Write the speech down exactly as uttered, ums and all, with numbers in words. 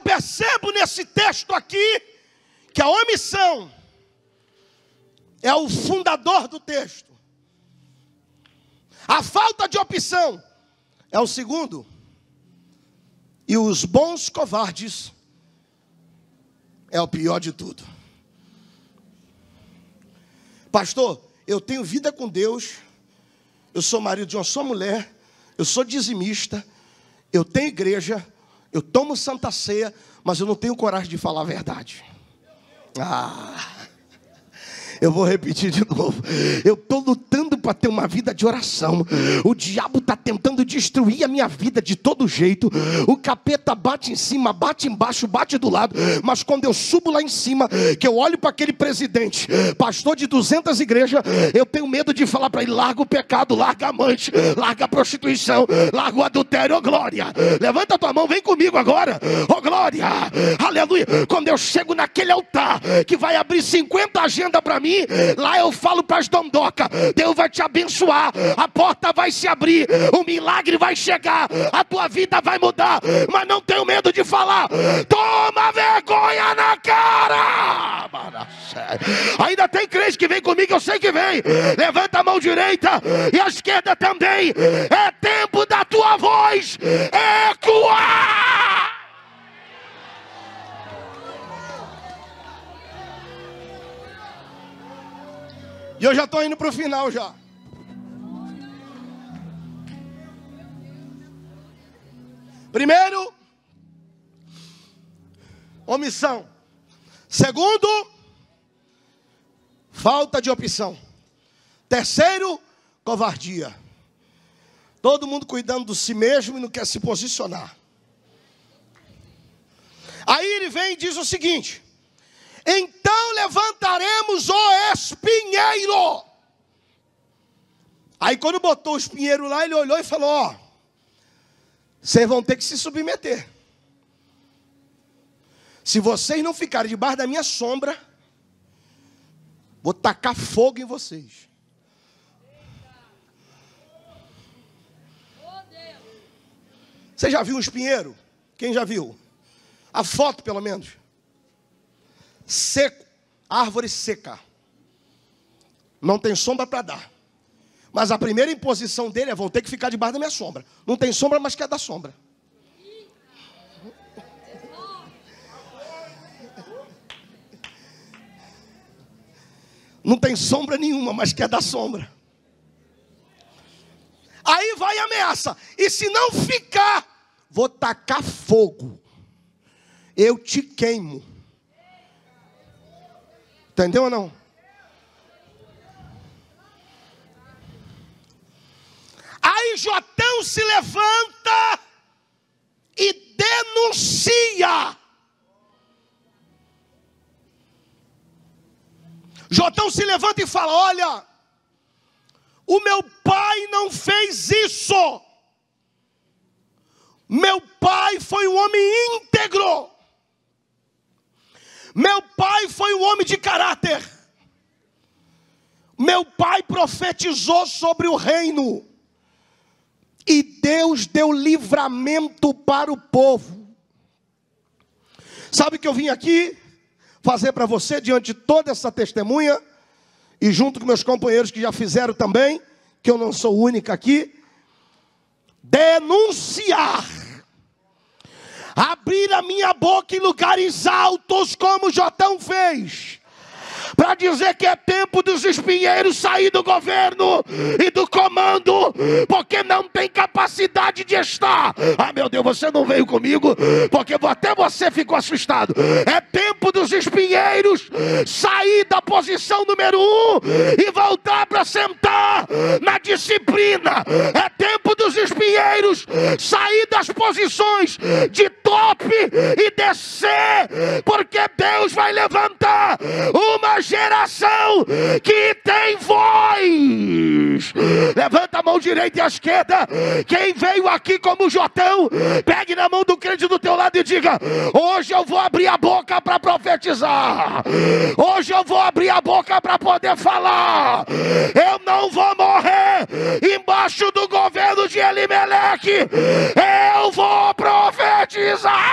percebo nesse texto aqui que a omissão é o fundador do texto. A falta de opção é o segundo. E os bons covardes é o pior de tudo. Pastor, eu tenho vida com Deus, eu sou marido de uma só mulher, eu sou dizimista, eu tenho igreja, eu tomo santa ceia, mas eu não tenho coragem de falar a verdade. Ah... Eu vou repetir de novo. Eu estou lutando para ter uma vida de oração. O diabo está tentando destruir a minha vida de todo jeito. O capeta bate em cima, bate embaixo, bate do lado. Mas quando eu subo lá em cima, que eu olho para aquele presidente, pastor de duzentas igrejas, eu tenho medo de falar para ele: larga o pecado, larga a amante, larga a prostituição, larga o adultério. Ô glória, levanta a tua mão, vem comigo agora. Ô glória, aleluia. Quando eu chego naquele altar que vai abrir cinquenta agendas para mim, lá eu falo para as dondoca: Deus vai te abençoar, a porta vai se abrir, o milagre vai chegar, a tua vida vai mudar. Mas não tenho medo de falar. Toma vergonha na cara. Ainda tem crente que vem comigo, eu sei que vem. Levanta a mão direita e a esquerda também. É tempo da tua voz ecoar. E eu já estou indo para o final já. Primeiro, omissão. Segundo, falta de opção. Terceiro, covardia. Todo mundo cuidando de si mesmo e não quer se posicionar. Aí ele vem e diz o seguinte: então levantaremos o espinheiro. Aí quando botou o espinheiro lá, ele olhou e falou: ó, vocês vão ter que se submeter. Se vocês não ficarem debaixo da minha sombra, vou tacar fogo em vocês. Você já viu um espinheiro? Quem já viu? A foto pelo menos. Seco, árvore seca, não tem sombra para dar. Mas a primeira imposição dele é: vão ter que ficar debaixo da minha sombra. Não tem sombra, mas quer dar sombra. Não tem sombra nenhuma, mas quer dar sombra. Aí vai a ameaça: e se não ficar, vou tacar fogo, eu te queimo. Entendeu ou não? Aí Jotão se levanta e denuncia. Jotão se levanta e fala: olha, o meu pai não fez isso. Meu pai foi um homem íntegro. Meu pai foi um homem de caráter. Meu pai profetizou sobre o reino. E Deus deu livramento para o povo. Sabe o que eu vim aqui fazer para você diante de toda essa testemunha? E junto com meus companheiros que já fizeram também, que eu não sou única aqui. Denunciar. Abrir a minha boca em lugares altos, como Jotão fez, para dizer que é tempo dos espinheiros sair do governo e do comando, porque não tem capacidade de estar. Ah, meu Deus, você não veio comigo, porque até você ficou assustado. É tempo dos espinheiros sair da posição número um e voltar para sentar na disciplina. É tempo dos espinheiros sair das posições de top e descer, porque Deus vai levantar uma geração que tem voz. Levanta a mão direita e a esquerda. Quem veio aqui como Jotão, pegue na mão do crente do teu lado e diga: hoje eu vou abrir a boca para profetizar. Hoje eu vou abrir a boca para poder falar. Eu não vou morrer embaixo do governo de Elimeleque. Eu vou profetizar.